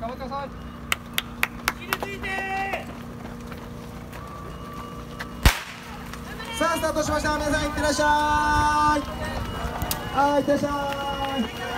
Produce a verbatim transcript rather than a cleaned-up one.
頑張ってください。 さあスタートしました。皆さんいってらっしゃい。はい、いってらっしゃい。